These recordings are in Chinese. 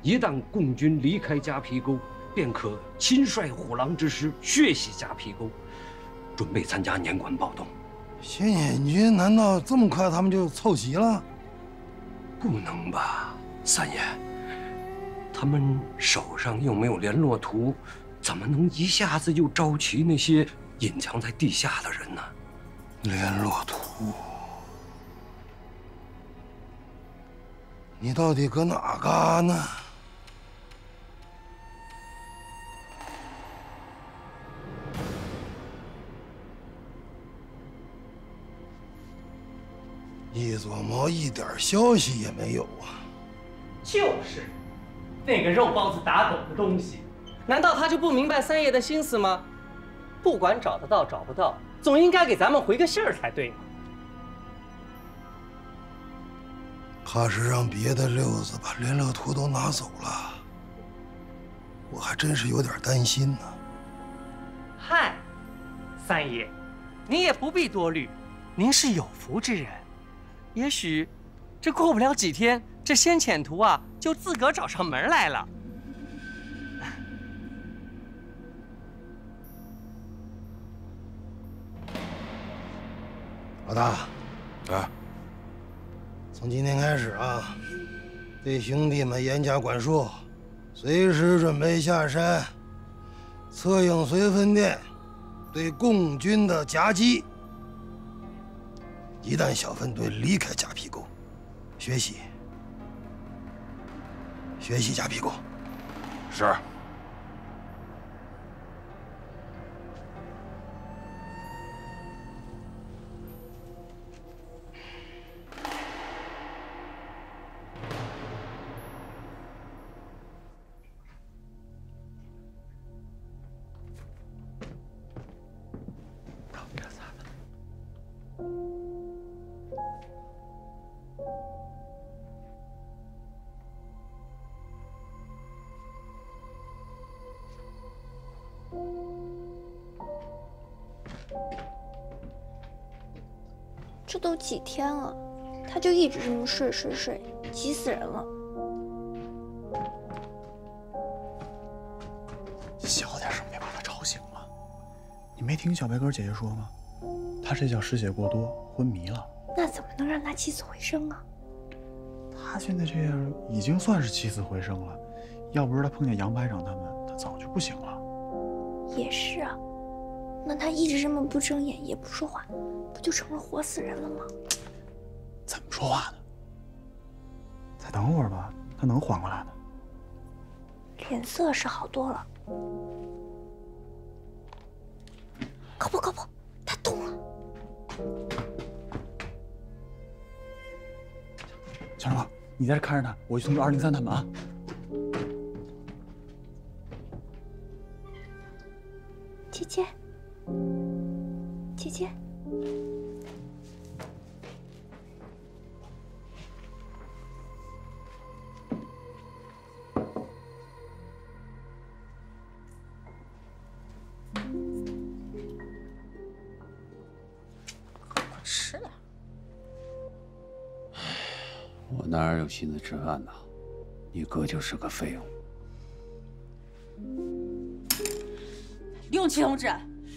一旦共军离开夹皮沟，便可亲率虎狼之师血洗夹皮沟，准备参加年关暴动。 先眼军难道这么快他们就凑齐了？ 不能吧，三爷，他们手上又没有联络图，怎么能一下子就召集那些隐藏在地下的人呢？ 联络图，你到底搁哪嘎呢？一琢磨，一点消息也没有啊！ 就是，那个肉包子打狗的东西，难道他就不明白三爷的心思吗？不管找得到找不到，总应该给咱们回个信儿才对嘛。 怕是让别的溜子把联络图都拿走了，我还真是有点担心呢。 嗨，三爷，您也不必多虑，您是有福之人。也许，这过不了几天，这先遣图啊就自个儿找上门来了。 老大，啊，从今天开始啊，对兄弟们严加管束，随时准备下山，策应随分店对共军的夹击。一旦小分队离开夹皮沟，学习夹皮沟。 是。 这都几天了，他就一直这么睡，急死人了。 小点声，别把他吵醒了。你没听小白鸽姐姐说吗？他这叫失血过多，昏迷了。 那怎么能让他起死回生啊？ 他现在这样已经算是起死回生了，要不是他碰见杨排长他们，他早就不行了。 也是啊，那他一直这么不睁眼也不说话，不就成了活死人了吗？ 怎么说话呢？再等会儿吧，他能缓过来的。 脸色是好多了。靠谱，他动了。 小二宝，你在这看着他，我去通知203他们啊。 姐姐， 快吃点。 我哪有心思吃饭呢？你哥就是个废物。 李永琪同志，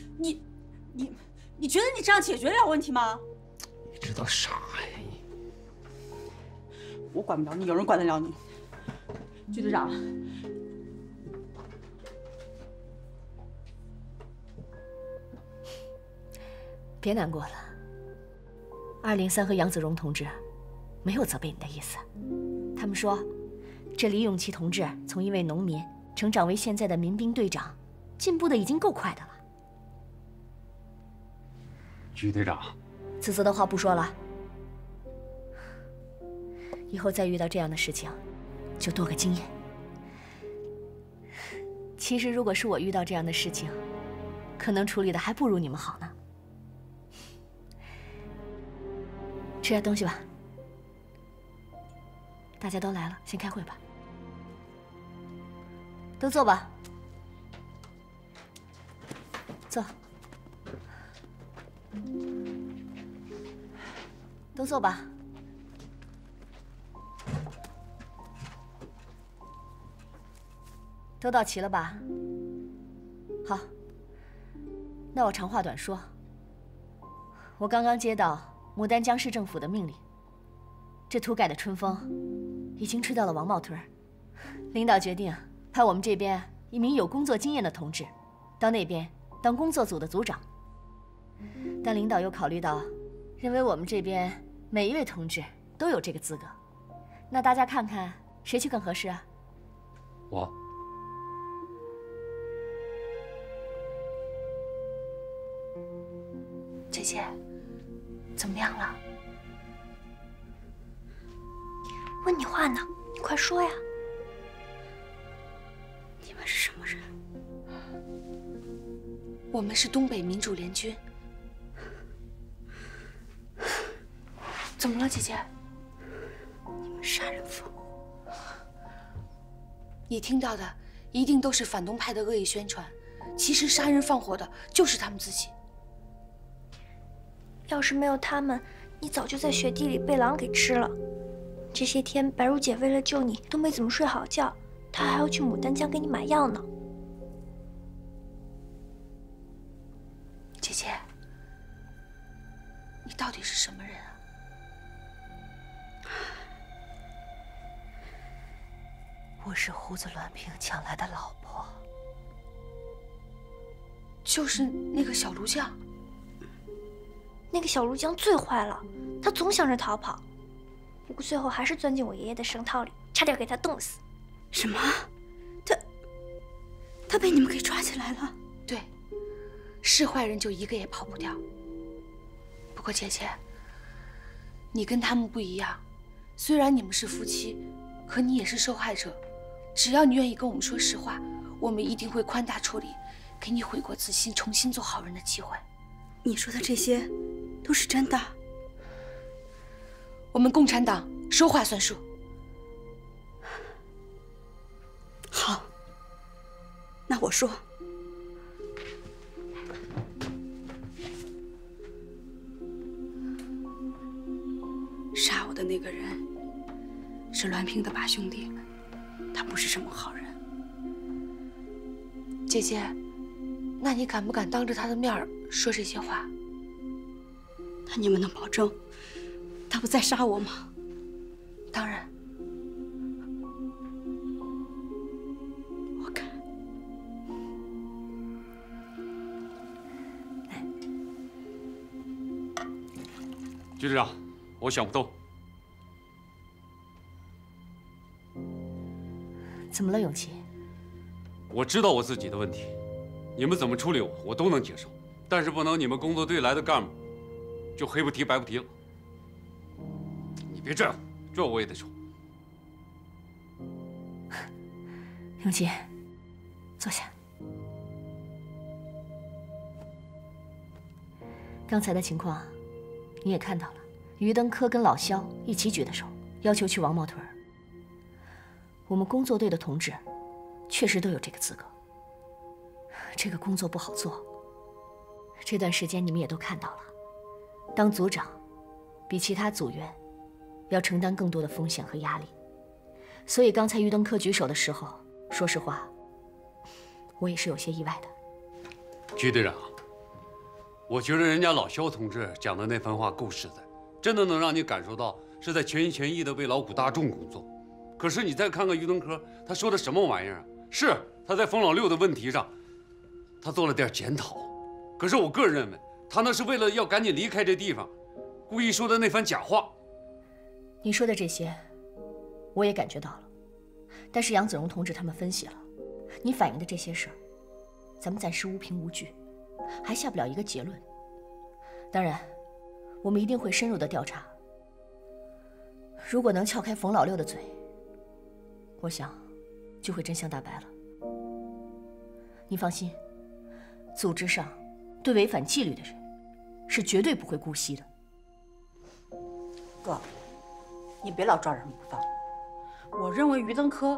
你觉得你这样解决得了问题吗？ 你知道啥呀你？ 我管不了你，有人管得了你。局队长， 别难过了。203和杨子荣同志没有责备你的意思，他们说，这李永琪同志从一位农民成长为现在的民兵队长，进步的已经够快的了。 局队长， 自责的话不说了，以后再遇到这样的事情，就多个经验。其实，如果是我遇到这样的事情，可能处理的还不如你们好呢。吃点东西吧。大家都来了，先开会吧。都坐吧。坐。都坐吧。 都到齐了吧？好，那我长话短说。我刚刚接到牡丹江市政府的命令，这土改的春风已经吹到了王茂屯。领导决定派我们这边一名有工作经验的同志到那边当工作组的组长。但领导又考虑到，认为我们这边每一位同志都有这个资格，那大家看看谁去更合适啊？ 我。 姐姐，怎么样了？问你话呢，你快说呀！ 你们是什么人？我们是东北民主联军。怎么了，姐姐？ 你们杀人放火。 你听到的一定都是反动派的恶意宣传，其实杀人放火的就是他们自己。 要是没有他们，你早就在雪地里被狼给吃了。这些天，白如姐为了救你都没怎么睡好觉，她还要去牡丹江给你买药呢。 姐姐，你到底是什么人啊？ 我是胡子栾平抢来的老婆， 就是那个小卢将。 那个小卢将最坏了，他总想着逃跑，不过最后还是钻进我爷爷的绳套里，差点给他冻死。 什么？他被你们给抓起来了？对，是坏人就一个也跑不掉。不过姐姐，你跟他们不一样，虽然你们是夫妻，可你也是受害者。只要你愿意跟我们说实话，我们一定会宽大处理，给你悔过自新、重新做好人的机会。 你说的这些都是真的？ 我们共产党说话算数。 好，那我说，杀我的那个人是栾平的八兄弟，他不是什么好人。 姐姐，那你敢不敢当着他的面说这些话？ 那你们能保证他不再杀我吗？ 当然。 我看， 局长，我想不通。 怎么了，永琪？ 我知道我自己的问题，你们怎么处理我都能接受，但是不能你们工作队来的干部就黑不提白不提了。你别这样，这我也得说。 永琪，坐下。刚才的情况你也看到了，于登科跟老肖一起举的手，要求去王茂屯。我们工作队的同志确实都有这个资格。这个工作不好做，这段时间你们也都看到了，当组长比其他组员要承担更多的风险和压力。所以刚才于登科举手的时候，说实话，我也是有些意外的。 徐队长，我觉得人家老肖同志讲的那番话够实在，真的能让你感受到是在全心全意的为劳苦大众工作。可是你再看看于登科，他说的什么玩意儿啊？是他在冯老六的问题上，他做了点检讨，可是我个人认为，他那是为了要赶紧离开这地方，故意说的那番假话。 你说的这些，我也感觉到了。但是杨子荣同志他们分析了，你反映的这些事儿，咱们暂时无凭无据，还下不了一个结论。当然，我们一定会深入的调查。如果能撬开冯老六的嘴，我想就会真相大白了。你放心，组织上对违反纪律的人是绝对不会姑息的。 哥，你别老抓人不放。我认为于登科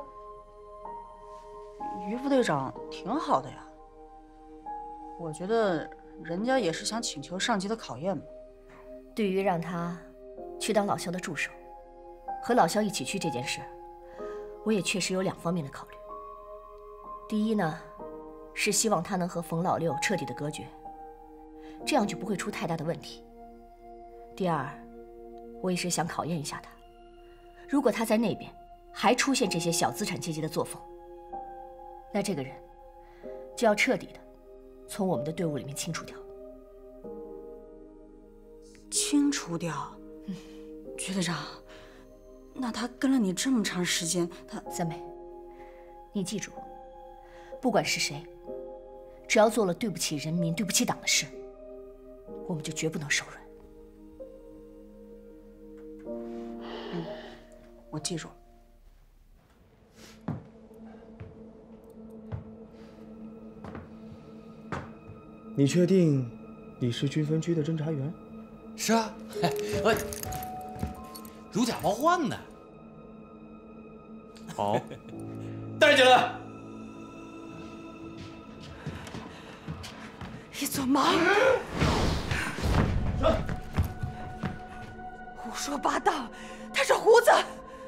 于副队长挺好的呀。我觉得人家也是想请求上级的考验嘛。 对于让他去当老肖的助手，和老肖一起去这件事，我也确实有2方面的考虑。 第一呢，是希望他能和冯老六彻底的隔绝，这样就不会出太大的问题。第二，我也是想考验一下他，如果他在那边还出现这些小资产阶级的作风，那这个人就要彻底的从我们的队伍里面清除掉。 清除掉？局队长，那他跟了你这么长时间，他…… 三妹，你记住，不管是谁，只要做了对不起人民、对不起党的事，我们就绝不能手软。 我记住了。 你确定你是军分区的侦查员？ 是啊，我如假包换呢。 好， 带进来。 一撮毛！胡说八道，他是胡子。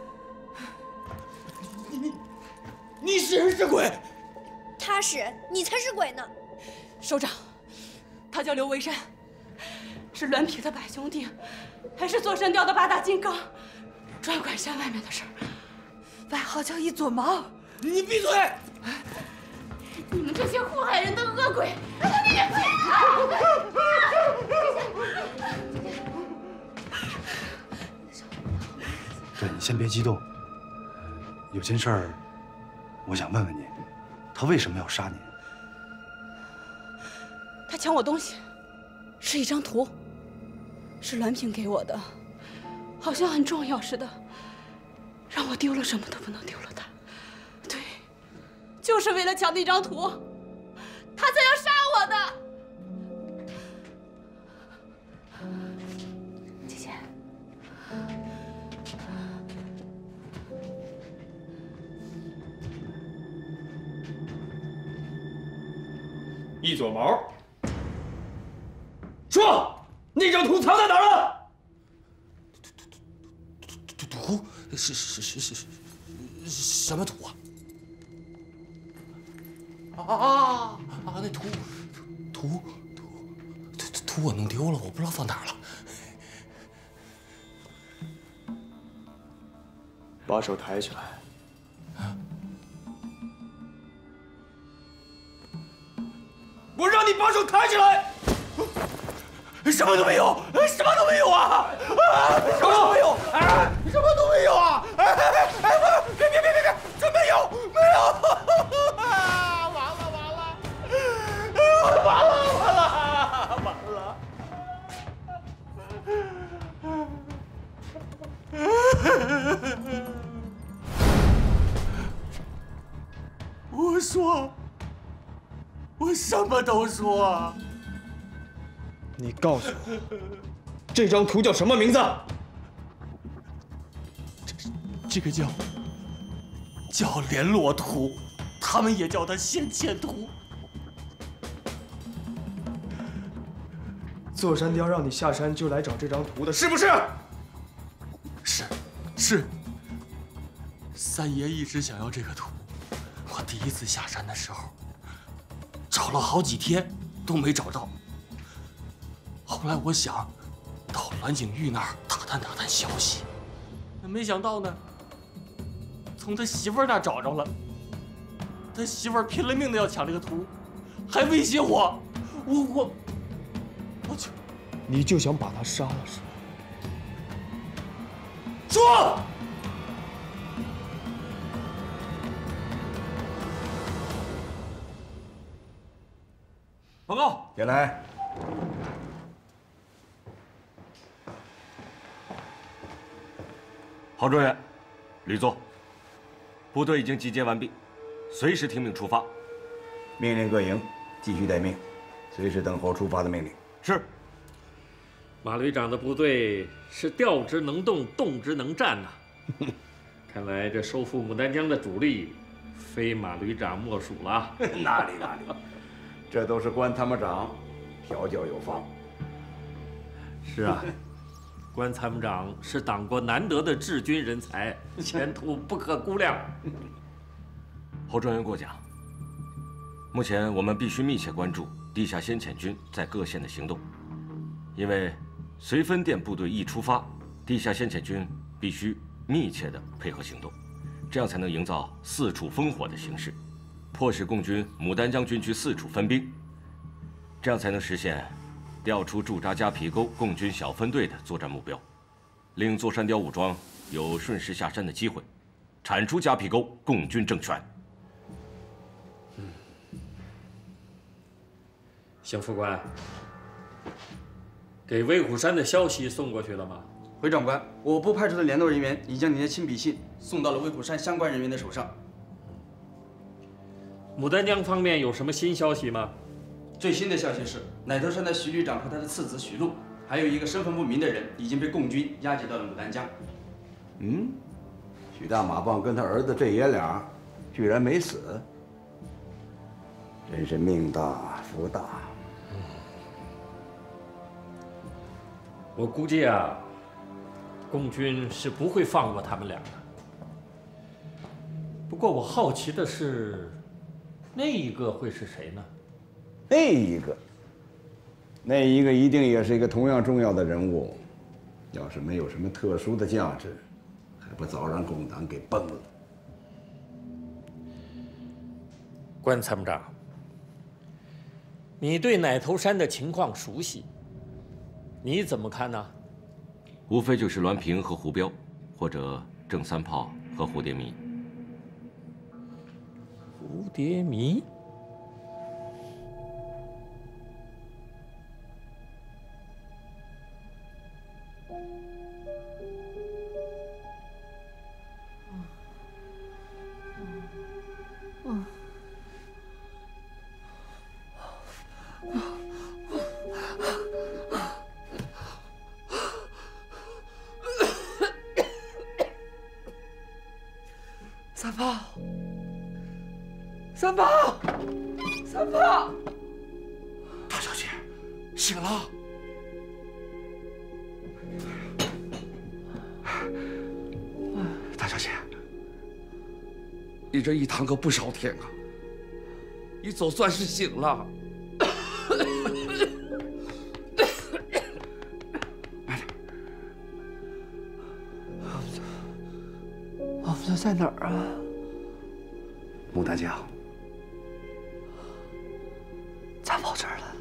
你是人是鬼？ 他是，你才是鬼呢！ 首长，他叫刘维山，是栾平的百兄弟，还是座山雕的八大金刚，专管山外面的事儿，外号叫一撮毛。 你闭嘴！ 你们这些祸害人的恶鬼！ 对，你先别激动。有件事儿，我想问问你，他为什么要杀你？ 他抢我东西，是一张图，是栾平给我的，好像很重要似的，让我丢了什么都不能丢了他。对，就是为了抢那张图，他才要杀我的。姐姐， 一撮毛，说那张图藏在哪儿了？图是什么图啊？那图我弄丢了，我不知道放哪儿了。 把手抬起来。 我让你把手抬起来！什么都没有，什么都没有啊！什么都没有，什么都没有啊！别，真没有，没有！完了！我说，我什么都说。 你告诉我，这张图叫什么名字？ 这个叫联络图，他们也叫它先遣图。 座山雕让你下山就来找这张图的，是不是？ 是。三爷一直想要这个图，我第一次下山的时候，找了好几天都没找着。后来我想到栾景玉那儿打探消息，没想到呢，从他媳妇儿那儿找着了。他媳妇儿拼了命的要抢这个图，还威胁我，我就…… 你就想把他杀了是吗？ 说！报告， 进来。 郝专员，吕座，部队已经集结完毕，随时听命出发。 命令各营继续待命，随时等候出发的命令。 是。 马旅长的部队是调之能动，动之能战呐。看来这收复牡丹江的主力，非马旅长莫属了。 哪里，这都是关参谋长调教有方。 是啊。关参谋长是党国难得的治军人才，前途不可估量。 侯专员过奖， 目前我们必须密切关注地下先遣军在各县的行动，因为绥芬店部队一出发，地下先遣军必须密切的配合行动，这样才能营造四处烽火的形势，迫使共军牡丹江军区四处分兵，这样才能实现调出驻扎夹皮沟共军小分队的作战目标，令座山雕武装有顺势下山的机会，铲除夹皮沟共军政权。 邢副官，给威虎山的消息送过去了吗？ 回长官，我部派出的联络人员已将您的亲笔信送到了威虎山相关人员的手上。 牡丹江方面有什么新消息吗？ 最新的消息是，奶头山的徐旅长和他的次子许禄，还有一个身份不明的人，已经被共军押解到了牡丹江。 许大马棒跟他儿子这爷俩，居然没死，真是命大福大。 我估计啊，共军是不会放过他们俩的。不过我好奇的是，那一个会是谁呢？ 那一个一定也是一个同样重要的人物。要是没有什么特殊的价值，还不早让共党给崩了。 关参谋长，你对奶头山的情况熟悉，你怎么看呢？ 无非就是栾平和胡彪，或者郑三炮和蝴蝶迷。 蝴蝶迷？ 三炮，三炮，三炮！ 大小姐，醒了！大小姐，你这一躺可不少天啊！你总算是醒了。 我们在哪儿啊？ 牡丹江。 咋跑这儿来了？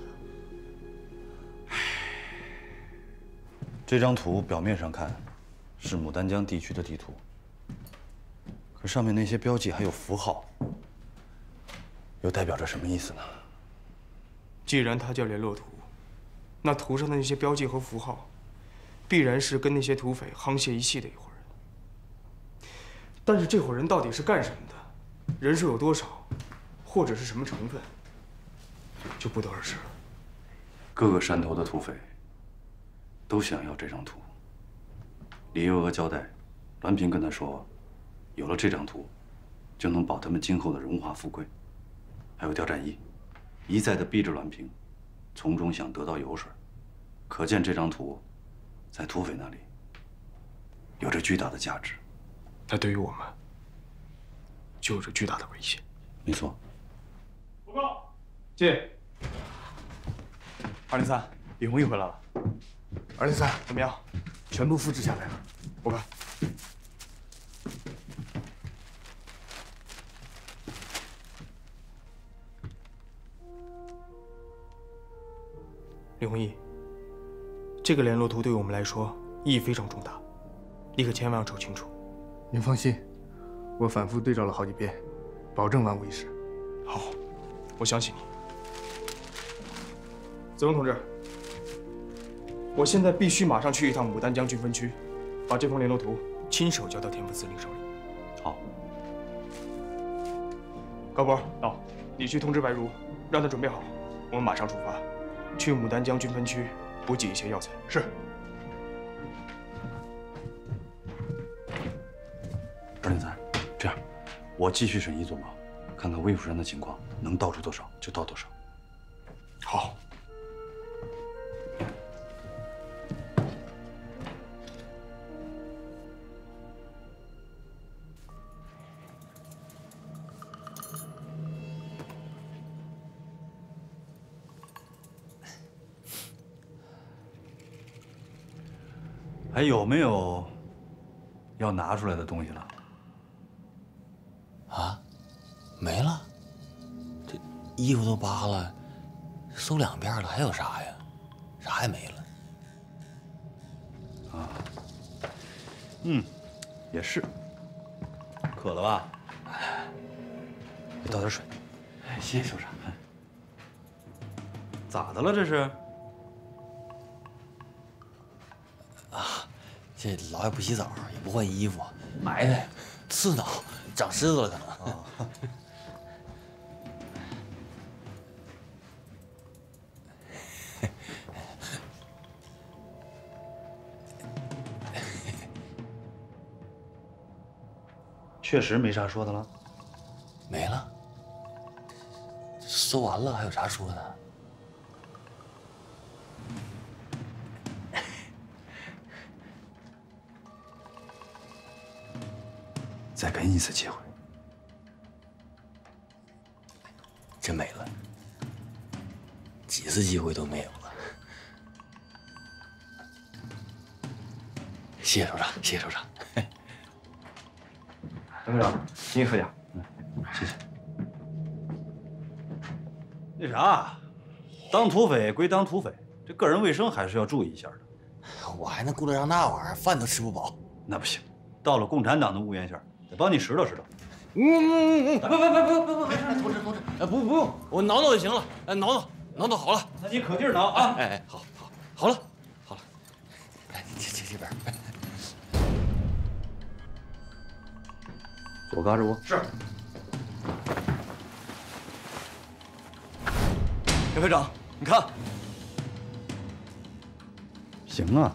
这张图表面上看是牡丹江地区的地图，可上面那些标记还有符号，又代表着什么意思呢？ 既然它叫联络图，那图上的那些标记和符号，必然是跟那些土匪沆瀣一气的一伙人。但是这伙人到底是干什么的，人数有多少，或者是什么成分，就不得而知了。 各个山头的土匪都想要这张图。李幼娥交代，栾平跟他说，有了这张图，就能保他们今后的荣华富贵。还有刁占义，一再的逼着栾平，从中想得到油水。可见这张图，在土匪那里有着巨大的价值。 那对于我们，就有着巨大的威胁。 没错。 报告，进。203，李弘毅回来了。203，怎么样？全部复制下来了。我看。李弘毅，这个联络图对我们来说意义非常重大，你可千万要瞅清楚。 您放心，我反复对照了好几遍，保证万无一失。 好，我相信你。子荣同志，我现在必须马上去一趟牡丹江军分区，把这封联络图亲手交到田副司令手里。 好。 高博，到，你去通知白如，让他准备好，我们马上出发，去牡丹江军分区补给一些药材。是。 203，这样，我继续审一做报，看看威虎山的情况，能倒出多少就倒多少。 好。 还有没有要拿出来的东西了？ 啊，没了。这衣服都扒了，搜2遍了，还有啥呀？啥也没了。 啊，也是。渴了吧？ 给倒点水。 哎，谢谢首长。咋的了这是？ 啊，这老也不洗澡，也不换衣服，埋汰，刺挠，长虱子了可能。 确实没啥说的了。 没了。搜完了还有啥说的？ 再给你一次机会。 真没了，几次机会都没有了。谢谢首长，谢谢首长。 张科长，请你喝点。 谢谢。那啥，当土匪归当土匪，这个人卫生还是要注意一下的。 我还能顾得上那玩意儿，饭都吃不饱。 那不行，到了共产党的屋檐下，得帮你拾掇拾掇。 不，没事，同志，不用，我挠挠就行了，挠好了。 那你可劲儿挠啊！ 哎，好了，哎，这边。 左嘎着我。 是。袁排长，你看。 行啊，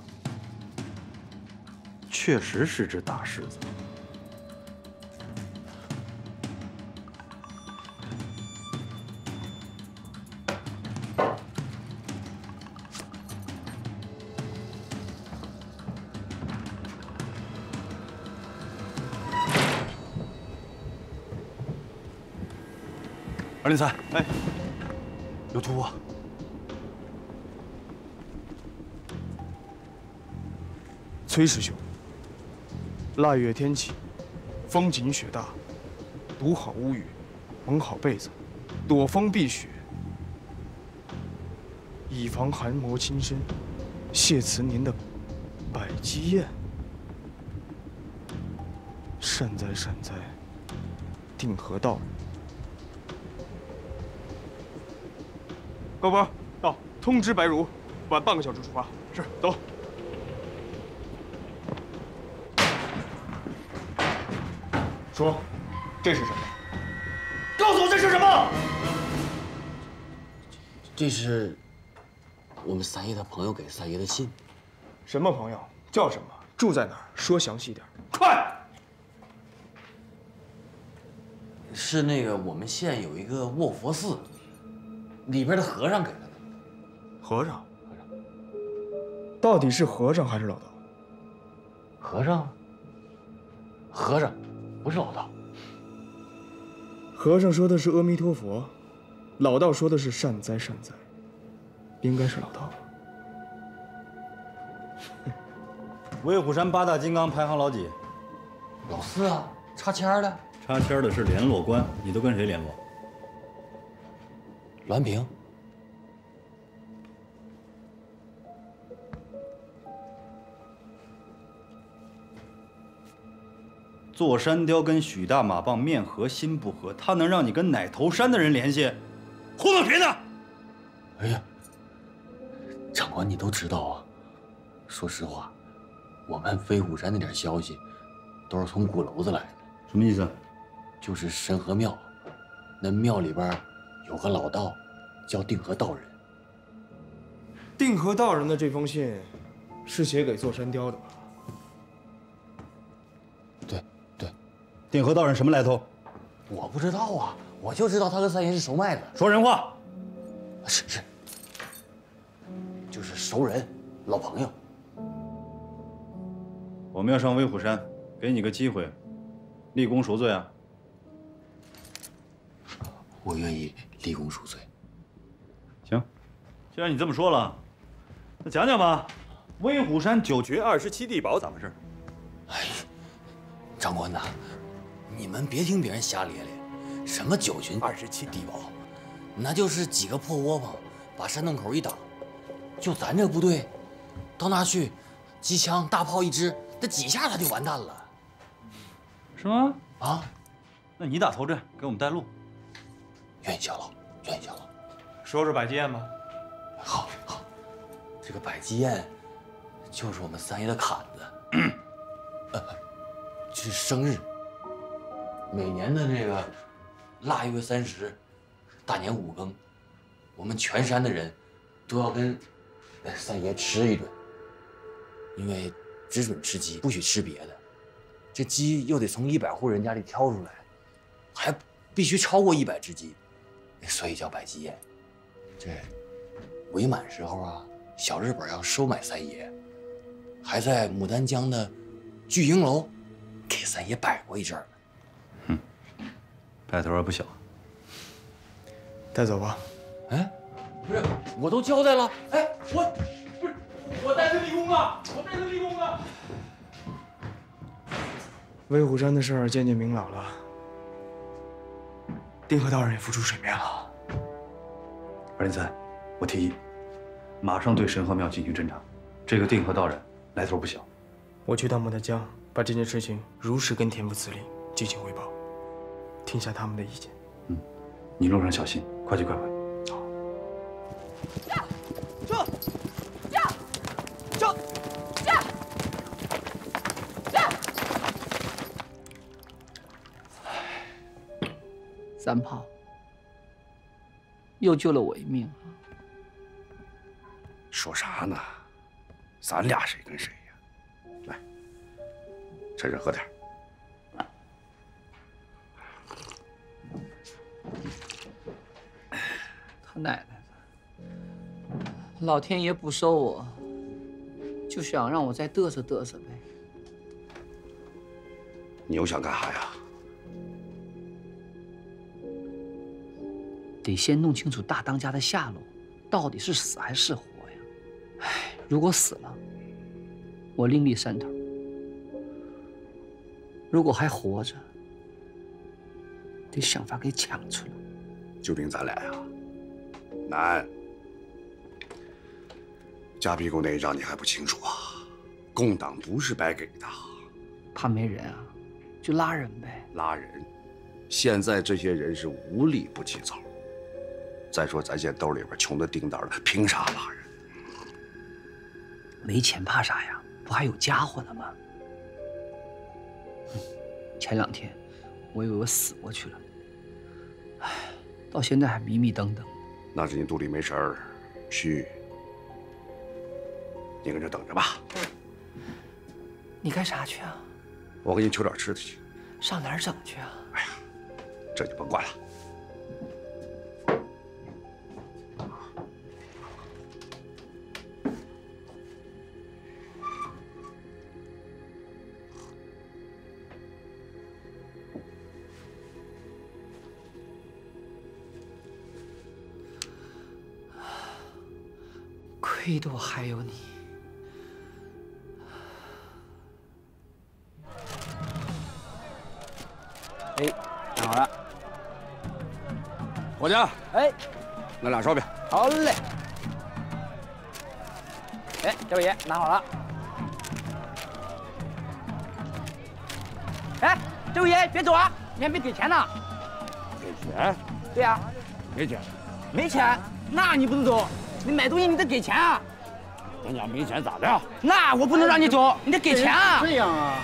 确实是只大狮子。203，哎，有图啊！ 崔师兄，腊月天气，风紧雪大，堵好屋宇，蒙好被子，躲风避雪，以防寒魔侵身。谢辞您的百鸡宴。善哉善哉，定河道人。高波，到，通知白茹，晚半个小时出发。是，走。说，这是什么？告诉我这是什么？ 这是我们三爷的朋友给三爷的信。 什么朋友？叫什么？住在哪儿？说详细点。快！ 是那个我们县有一个卧佛寺，里边的和尚给他的。 和尚？到底是和尚还是老道？ 和尚？和尚，不是老道。 和尚说的是阿弥陀佛，老道说的是善哉善哉，应该是老道。 威虎山8大金刚排行老几？ 老4啊，插签的。 插签的是联络官，你都跟谁联络？ 栾平。 座山雕跟许大马棒面和心不和，他能让你跟奶头山的人联系？糊弄谁呢？ 哎呀，长官你都知道啊。说实话，我们飞虎山那点消息，都是从鼓楼子来的。 什么意思？ 就是神河庙，那庙里边有个老道，叫定河道人。 定河道人的这封信，是写给座山雕的吧？ 对。 定河道人什么来头？ 我不知道啊，我就知道他跟三爷是熟脉的。 说人话。 是，就是熟人，老朋友。 我们要上威虎山，给你个机会，立功赎罪啊！ 我愿意立功赎罪。 行，既然你这么说了，那讲讲吧。 威虎山9群27地堡，咋回事？ 哎，长官呐，你们别听别人瞎咧咧，什么9群27地堡，那就是几个破窝棚把山洞口一挡，就咱这部队，到那儿去，机枪大炮一支，这几下他就完蛋了。 是吗？ 啊， 那你打头阵，给我们带路。 愿意效劳，愿意效劳。 说说百济宴吧。 好，好，这个百济宴就是我们三爷的坎子，这是生日。每年的这个腊月30，大年5更，我们全山的人都要跟三爷吃一顿，因为只准吃鸡，不许吃别的。这鸡又得从100户人家里挑出来，还必须超过100只鸡，所以叫百济宴。这伪满时候啊，小日本要收买三爷，还在牡丹江的聚英楼给三爷摆过一阵儿。 派头还不小。 带走吧。 哎，不是，我都交代了。哎， 我带他立功了，我带他立功了。 威虎山的事儿渐渐明朗了，定河道人也浮出水面了。 203，我提议，马上对神河庙进行侦查。这个定河道人来头不小。 我去到牡丹江，把这件事情如实跟田副司令进行汇报，听下他们的意见。 你路上小心，快去快回。 三炮又救了我一命。 说啥呢？咱俩谁跟谁呀？来，趁热喝点。 他奶奶的！老天爷不收我，就想让我再嘚瑟嘚瑟呗。 你又想干啥呀？ 得先弄清楚大当家的下落，到底是死还是活呀？唉，如果死了，我另立山头；如果还活着，得想法给抢出来。 就凭咱俩呀？难。夹壁沟那一仗你还不清楚啊？共党不是白给的。 怕没人啊，就拉人呗。 拉人，现在这些人是无利不起早。再说咱现兜里边穷的叮当的，凭啥拉人？ 没钱怕啥呀？不还有家伙呢吗？前2天我以为我死过去了，唉，到现在还迷迷瞪瞪。 那是你肚里没食儿，虚。你跟这等着吧。 你干啥去啊？ 我给你求点吃的去。 上哪儿整去啊？ 哎呀，这就甭管了。 亏得我还有你。 哎，拿好了。伙计，哎，来2烧饼。好嘞。 哎，这位爷拿好了。哎，这位爷别走啊，你还没给钱呢。 给钱？ 对呀。 没钱。 没钱？那你不能走。你买东西你得给钱啊！ 人家没钱咋的？ 那我不能让你走，你得给钱啊！ 这样啊？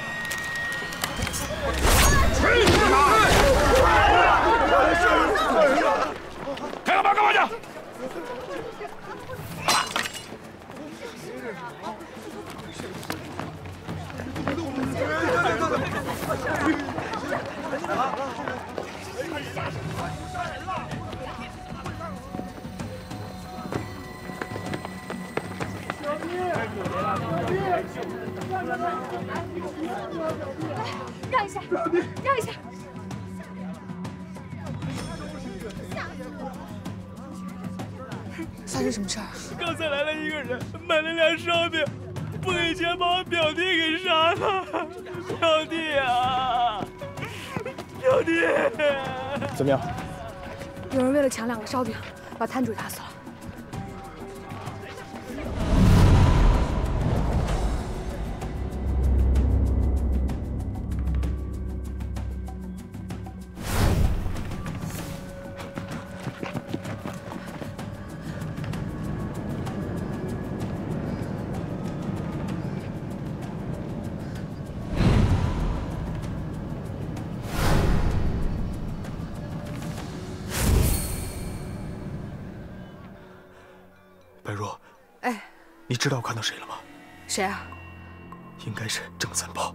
开个门干嘛去？ 让一下，让一下。 发生什么事儿？ 刚才来了一个人，买了2烧饼， 不给钱把我表弟给杀了，表弟啊，表弟！ 怎么样？ 有人为了抢2个烧饼，把摊主打死了。 白若， 哎， 你知道我看到谁了吗？ 谁啊？ 应该是郑三炮。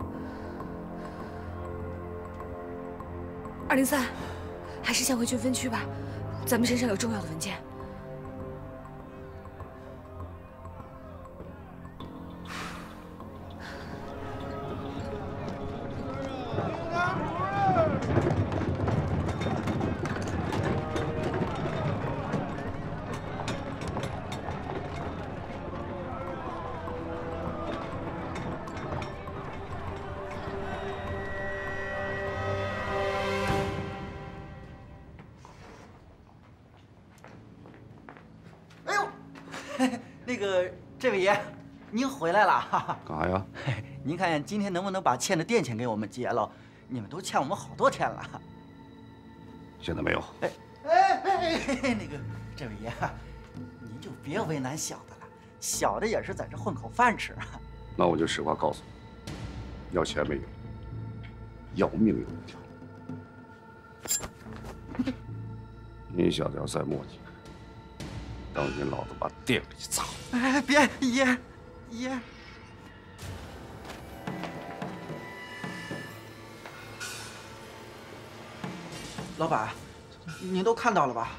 203，还是先回去分区吧，咱们身上有重要的文件。 那个，这位爷，您回来了，哈哈。 干啥呀？ 您看今天能不能把欠的店钱给我们结了？你们都欠我们好多天了。 现在没有。 那个，这位爷，您就别为难小的了，小的也是在这混口饭吃。 那我就实话告诉你，要钱没有，要命有一条。你小子要再磨叽，当心老子把店给砸了！ 哎，别，爷。老板，您都看到了吧？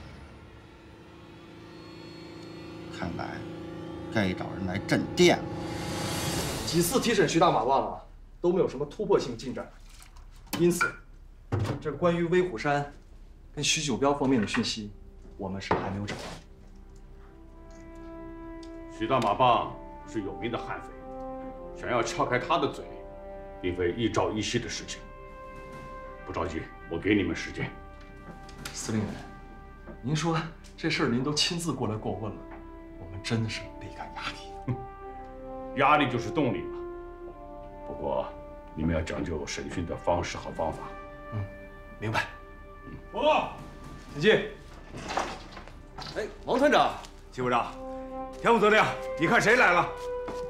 看来该找人来镇店了。 几次提审徐大马忘了，都没有什么突破性进展，因此，这关于威虎山跟徐九彪方面的讯息，我们是还没有找到。 徐大马棒是有名的悍匪，想要撬开他的嘴，并非一朝一夕的事情。不着急，我给你们时间。 司令员，您说这事儿您都亲自过来过问了，我们真的是倍感压力。 压力就是动力嘛。不过你们要讲究审讯的方式和方法。 明白。 报告， 请进。 哎，王团长、齐部长，田副司令，你看谁来了？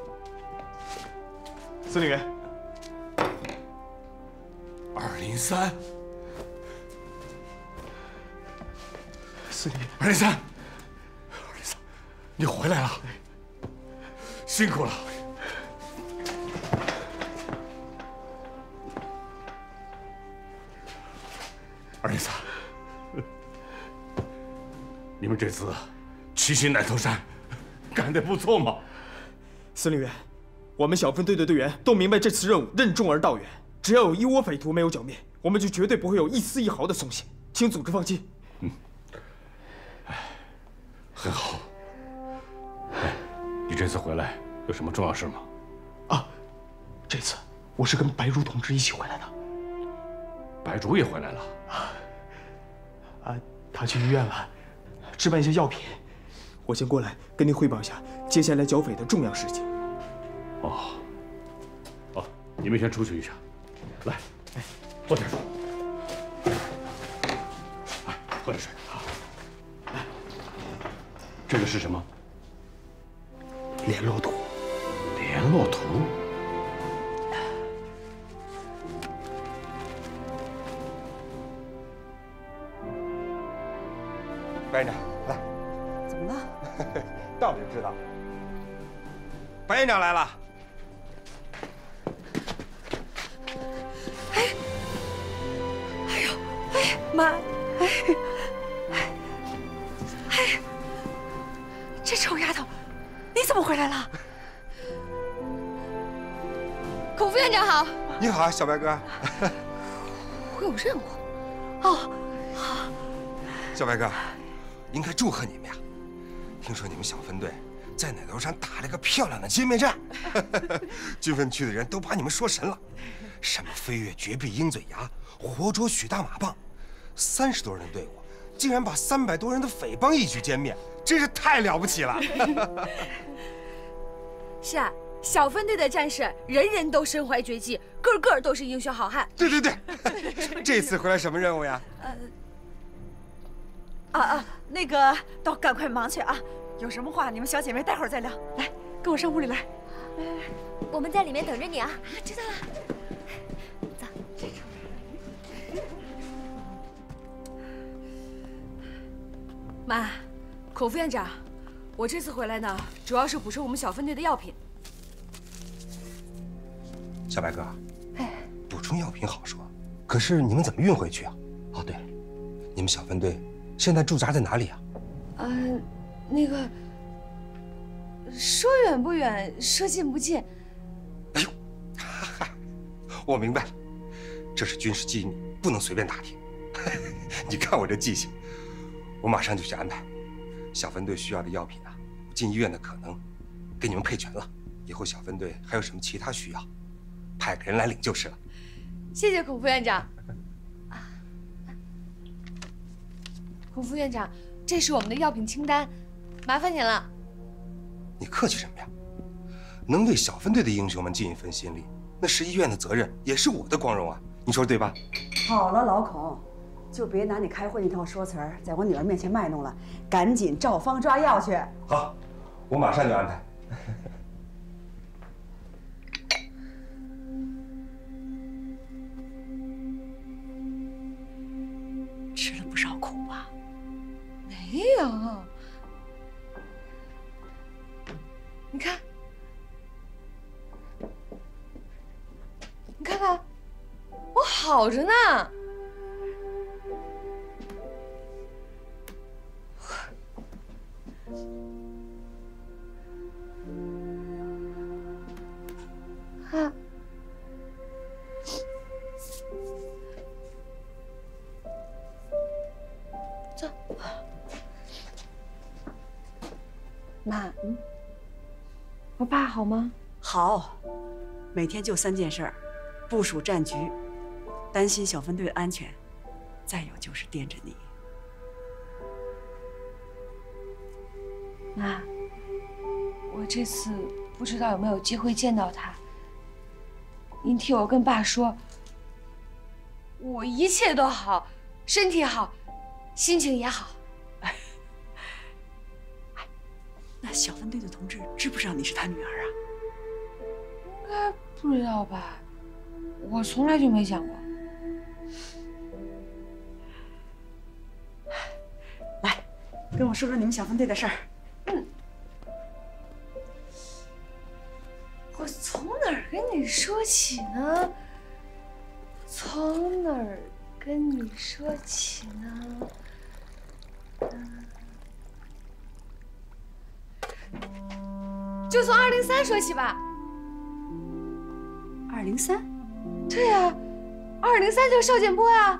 司令员。 203。 司令员。 203，你回来了，辛苦了。203，你们这次七星奶头山干得不错嘛。 司令员，我们小分队的队员都明白这次任务任重而道远，只要有一窝匪徒没有剿灭，我们就绝对不会有一丝一毫的松懈，请组织放心。 很好。哎，你这次回来有什么重要事吗？ 啊，这次我是跟白茹同志一起回来的。 白茹也回来了。 他去医院了，置办一些药品。我先过来跟您汇报一下接下来剿匪的重要事情。 哦，好，你们先出去一下。来，喝点水。哎，喝点水啊。来，这个是什么？ 联络图。 联络图。 白院长，来。 怎么了？ 到了就知道。白院长来了。 哎呦，哎妈，这臭丫头，你怎么回来了？孔副院长好。 你好，小白哥。 我有任务。哦，好。 小白哥，应该祝贺你们呀！听说你们小分队在奶头上打了个漂亮的歼灭战。军分区的人都把你们说神了，什么飞跃绝壁鹰嘴牙，活捉许大马蚌，30多人的队伍竟然把300多人的匪帮一举歼灭，真是太了不起了。 是啊，小分队的战士人人都身怀绝技，个个都是英雄好汉。 对对对，这次回来什么任务呀？ 那个都赶快忙去啊！有什么话你们小姐妹待会儿再聊。来，跟我上屋里来。 我们在里面等着你啊！ 知道了。妈，孔副院长，我这次回来呢，主要是补充我们小分队的药品。 小白哥，补充药品好说，可是你们怎么运回去啊？哦，对了，你们小分队现在驻扎在哪里啊？ 那个，说远不远，说近不近。 哎呦，我明白了，这是军事机密，不能随便打听。你看我这记性。我马上就去安排，小分队需要的药品啊，进医院的可能给你们配全了。以后小分队还有什么其他需要，派个人来领就是了。 谢谢孔副院长。孔副院长，这是我们的药品清单，麻烦您了。 你客气什么呀？能为小分队的英雄们尽一份心力，那是医院的责任，也是我的光荣啊！你说对吧？ 好了，老孔。就别拿你开会那套说辞儿在我女儿面前卖弄了，赶紧照方抓药去。 好，我马上就安排。 吃了不少苦吧？ 没有，你看，你看看，我好着呢。走。妈，我爸好吗？ 好，每天就3件事儿：部署战局，担心小分队的安全，再有就是惦着你。 妈，我这次不知道有没有机会见到他。您替我跟爸说，我一切都好，身体好，心情也好。 那小分队的同志知不知道你是他女儿啊？ 应该不知道吧？我从来就没讲过。 来，跟我说说你们小分队的事儿。 我从哪儿跟你说起呢？从哪儿跟你说起呢？就从203说起吧。 203？ 对呀，203就是邵建波呀。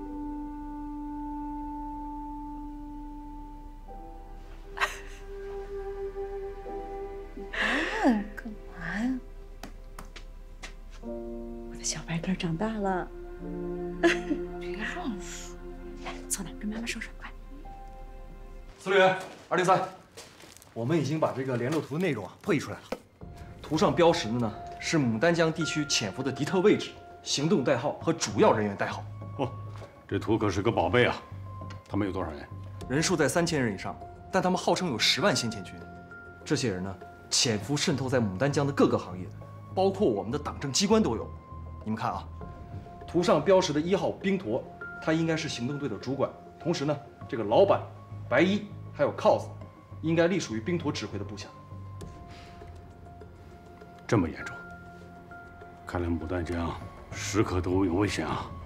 干嘛呀？ 我的小白鸽长大了。 别乱说。 来，坐那儿跟妈妈说说，快。 司令员，203，我们已经把这个联络图的内容破译出来了。图上标识的呢是牡丹江地区潜伏的敌特位置、行动代号和主要人员代号。 哦，这图可是个宝贝啊！他们有多少人？ 人数在3000人以上，但他们号称有10万先遣军。这些人呢，潜伏渗透在牡丹江的各个行业，包括我们的党政机关都有。你们看啊，图上标识的1号冰驼，他应该是行动队的主管，同时呢，这个老板、白衣还有 cos， 应该隶属于冰驼指挥的部下。 这么严重，看来牡丹江时刻都有危险啊！